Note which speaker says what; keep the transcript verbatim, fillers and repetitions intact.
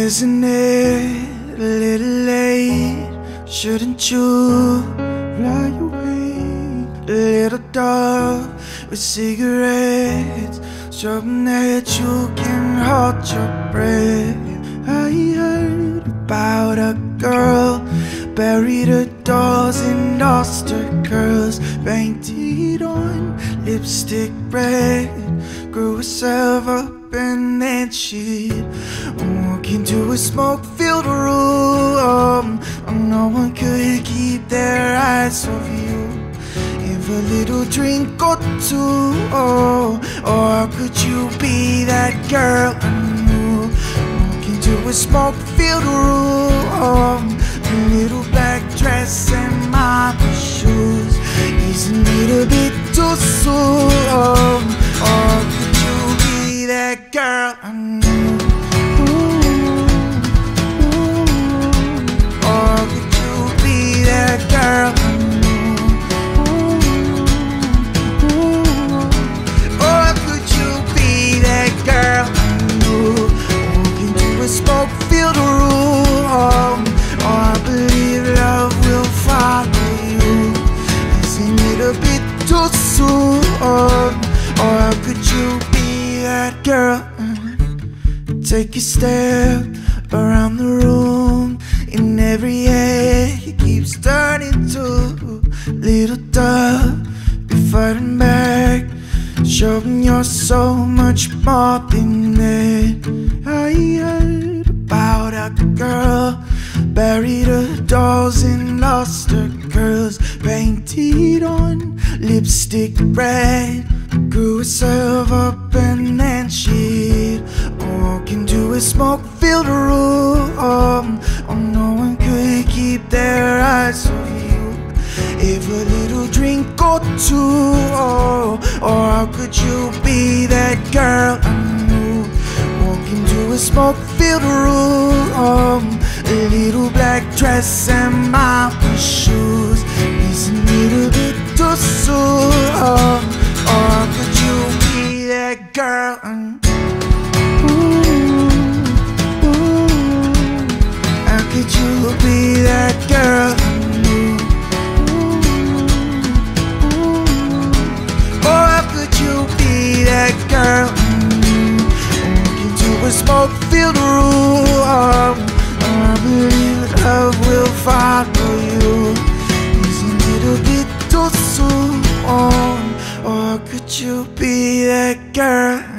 Speaker 1: Isn't it a little late? Shouldn't you fly away? A little dove with cigarettes, hoping that you can hold your breath. I heard about a girl buried her dolls in duster curls, painted on lipstick red, grew herself up and then she'd walk into a smoke-filled room. No one could keep their eyes off you. If a little drink or two, oh, or could you be that girl I knew? Walk into a smoke-filled room, a little black dress and mama shoes. Isn't it a bit too soon? Or could you be that girl I knew? Or could you be that girl I knew? Or could you be that girl I knew? Walk into a smoke-filled room, oh, I believe love will follow you. Isn't it a bit too soon? Or could you be that girl? Take a step around the room. In every head he keeps turning to little dove. Be fighting back, showing you're so much more than that. I heard about a girl buried her dolls and lost her curls, painted on lipstick red, grew herself up and then she'd walk into a smoke-filled room. Oh, no one could keep their eyes off you. If a little drink or two, oh, or how could you be that girl I knew? Walk into a smoke-filled room, a little black dress and mama shoes. Isn't it a bit too soon? Or could you be that girl? Ooh, ooh, how could you be that girl? Ooh, or how could you be that girl? Walk into a smoke-filled room, I believe love will follow you. Isn't it a bit too soon? Or could you be that girl?